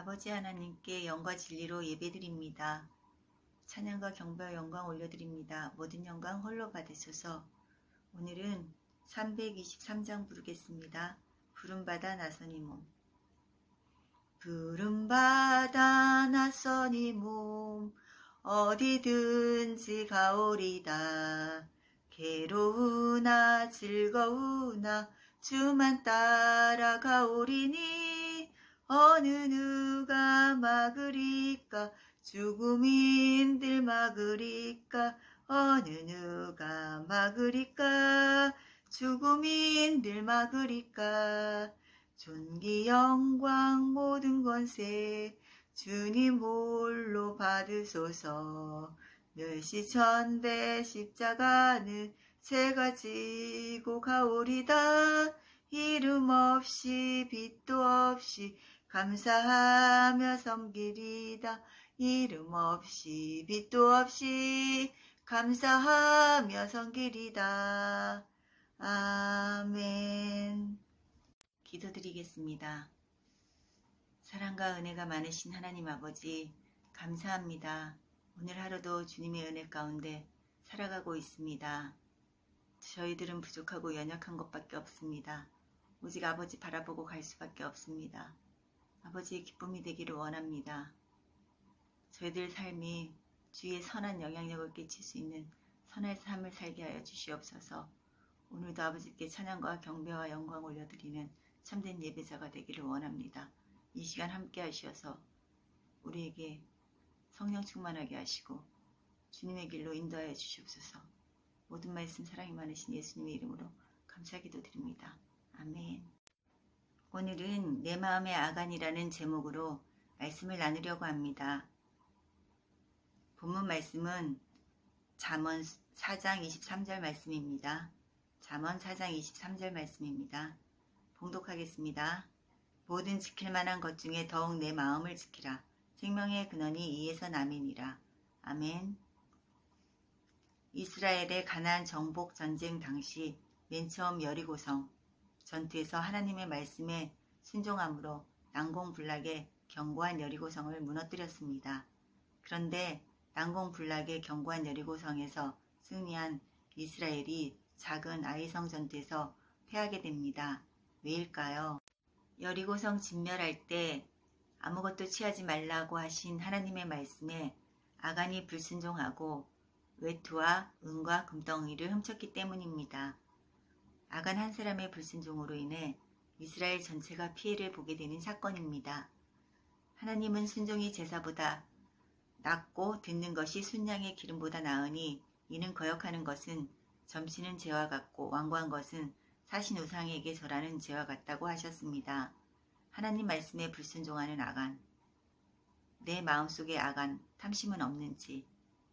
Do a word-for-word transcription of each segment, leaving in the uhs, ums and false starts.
아버지 하나님께 영과 진리로 예배드립니다. 찬양과 경배와 영광 올려드립니다. 모든 영광 홀로 받으소서. 오늘은 삼백이십삼 장 부르겠습니다. 부름받아 나선 이 몸. 부름받아 나선 이 몸 어디든지 가오리다. 괴로우나 즐거우나 주만 따라가오리니 어느 누가 막으리까. 죽음인들 막으리까. 어느 누가 막으리까. 죽음인들 막으리까. 존귀 영광 모든 권세 주님 홀로 받으소서. 멸시천대 십자가는 제가 지고 가오리다. 이름 없이 빛도 없이 감사하며 섬기리다. 이름 없이 빛도 없이 감사하며 섬기리다. 아멘. 기도드리겠습니다. 사랑과 은혜가 많으신 하나님 아버지, 감사합니다. 오늘 하루도 주님의 은혜 가운데 살아가고 있습니다. 저희들은 부족하고 연약한 것밖에 없습니다. 오직 아버지 바라보고 갈 수밖에 없습니다. 아버지의 기쁨이 되기를 원합니다. 저희들 삶이 주의 선한 영향력을 끼칠 수 있는 선한 삶을 살게 하여 주시옵소서. 오늘도 아버지께 찬양과 경배와 영광 올려드리는 참된 예배자가 되기를 원합니다. 이 시간 함께 하시어서 우리에게 성령 충만하게 하시고 주님의 길로 인도하여 주시옵소서. 모든 말씀 사랑이 많으신 예수님의 이름으로 감사기도 드립니다. 아멘. 오늘은 내 마음의 아간이라는 제목으로 말씀을 나누려고 합니다. 본문 말씀은 잠언 사 장 이십삼 절 말씀입니다. 잠언 사 장 이십삼 절 말씀입니다. 봉독하겠습니다. 모든 지킬 만한 것 중에 더욱 내 마음을 지키라. 생명의 근원이 이에서 남이니라. 아멘. 이스라엘의 가나안 정복 전쟁 당시 맨 처음 여리고성 전투에서 하나님의 말씀에 순종함으로 난공불락의 견고한 여리고성을 무너뜨렸습니다. 그런데 난공불락의 견고한 여리고성에서 승리한 이스라엘이 작은 아이성 전투에서 패하게 됩니다. 왜일까요? 여리고성 진멸할 때 아무것도 취하지 말라고 하신 하나님의 말씀에 아간이 불순종하고 외투와 은과 금덩이를 훔쳤기 때문입니다. 아간 한 사람의 불순종으로 인해 이스라엘 전체가 피해를 보게 되는 사건입니다. 하나님은 순종이 제사보다 낫고 듣는 것이 순양의 기름보다 나으니 이는 거역하는 것은 점치는 죄와 같고 완고한 것은 사신 우상에게 절하는 죄와 같다고 하셨습니다. 하나님 말씀에 불순종하는 아간, 내 마음속에 아간, 탐심은 없는지,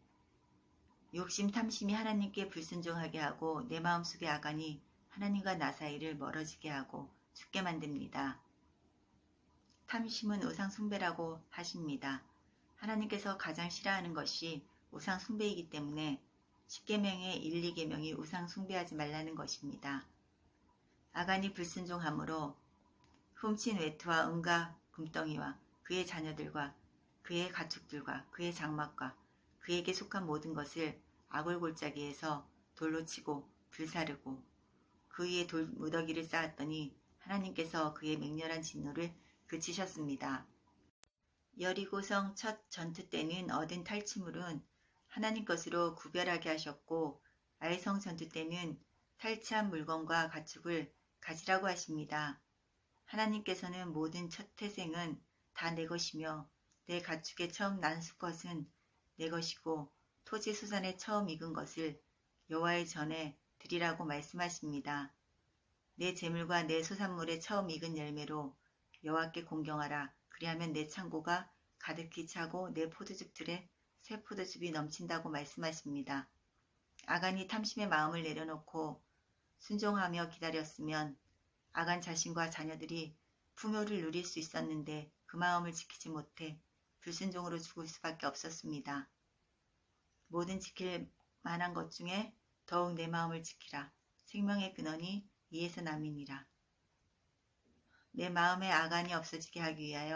욕심 탐심이 하나님께 불순종하게 하고 내 마음속의 아간이 하나님과 나 사이를 멀어지게 하고 죽게 만듭니다. 탐심은 우상 숭배라고 하십니다. 하나님께서 가장 싫어하는 것이 우상 숭배이기 때문에 십계명의 일, 이 계명이 우상 숭배하지 말라는 것입니다. 아간이 불순종함으로 훔친 외투와 은과 금덩이와 그의 자녀들과 그의 가축들과 그의 장막과 그에게 속한 모든 것을 아골골짜기에서 돌로 치고 불사르고 그 위에 돌 무더기를 쌓았더니 하나님께서 그의 맹렬한 진노를 그치셨습니다. 여리고성 첫 전투 때는 얻은 탈취물은 하나님 것으로 구별하게 하셨고 아이성 전투 때는 탈취한 물건과 가축을 가지라고 하십니다. 하나님께서는 모든 첫 태생은 다 내 것이며 내 가축의 처음 난 수컷은 내 것이고 토지 수산에 처음 익은 것을 여호와의 전에 드리라고 말씀하십니다. 내 재물과 내 소산물의 처음 익은 열매로 여호와께 공경하라. 그리하면 내 창고가 가득히 차고 내 포도즙들에 새 포도즙이 넘친다고 말씀하십니다. 아간이 탐심의 마음을 내려놓고 순종하며 기다렸으면 아간 자신과 자녀들이 풍요를 누릴 수 있었는데 그 마음을 지키지 못해 불순종으로 죽을 수밖에 없었습니다. 모든 지킬 만한 것 중에 더욱 내 마음을 지키라. 생명의 근원이 이에서 남이니라. 내 마음에 아간이 없어지게 하기 위하여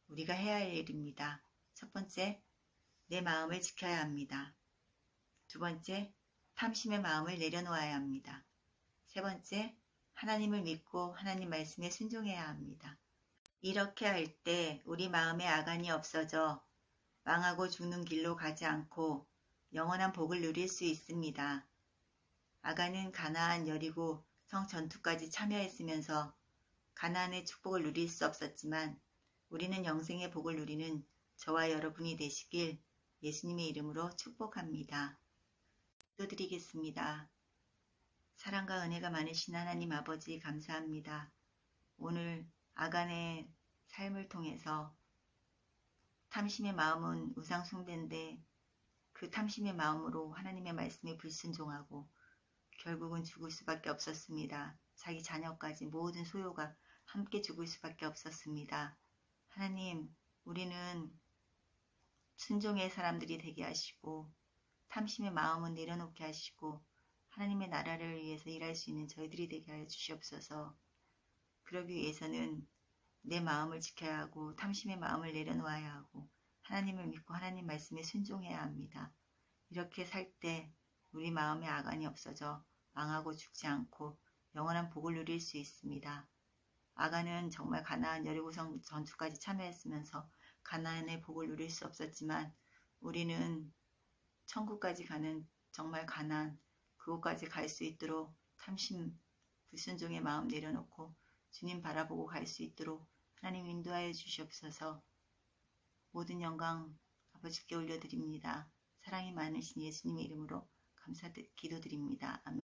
우리가 해야 할 일입니다. 첫 번째, 내 마음을 지켜야 합니다. 두 번째, 탐심의 마음을 내려놓아야 합니다. 세 번째, 하나님을 믿고 하나님 말씀에 순종해야 합니다. 이렇게 할 때 우리 마음에 아간이 없어져 망하고 죽는 길로 가지 않고 영원한 복을 누릴 수 있습니다. 아간은 가나안 여리고 성 전투까지 참여했으면서 가나안의 축복을 누릴 수 없었지만 우리는 영생의 복을 누리는 저와 여러분이 되시길 예수님의 이름으로 축복합니다. 기도드리겠습니다. 사랑과 은혜가 많으신 하나님 아버지 감사합니다. 오늘 아간의 삶을 통해서 탐심의 마음은 우상 숭배인데 그 탐심의 마음으로 하나님의 말씀에 불순종하고 결국은 죽을 수밖에 없었습니다. 자기 자녀까지 모든 소유가 함께 죽을 수밖에 없었습니다. 하나님, 우리는 순종의 사람들이 되게 하시고 탐심의 마음은 내려놓게 하시고 하나님의 나라를 위해서 일할 수 있는 저희들이 되게 하여 주시옵소서. 그러기 위해서는 내 마음을 지켜야 하고 탐심의 마음을 내려놓아야 하고 하나님을 믿고 하나님 말씀에 순종해야 합니다. 이렇게 살 때 우리 마음에 아간이 없어져 망하고 죽지 않고 영원한 복을 누릴 수 있습니다. 아간은 정말 가나안 여리고성 전투까지 참여했으면서 가나안의 복을 누릴 수 없었지만 우리는 천국까지 가는 정말 가나안 그곳까지 갈 수 있도록 탐심 불순종의 마음 내려놓고 주님 바라보고 갈 수 있도록 하나님 인도하여 주시옵소서. 모든 영광 아버지께 올려드립니다. 사랑이 많으신 예수님의 이름으로 감사 기도드립니다. 아멘.